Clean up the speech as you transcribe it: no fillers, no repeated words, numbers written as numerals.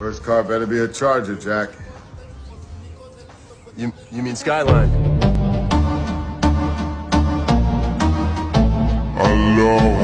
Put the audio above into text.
First car better be a Charger, Jack. You mean Skyline? Hello.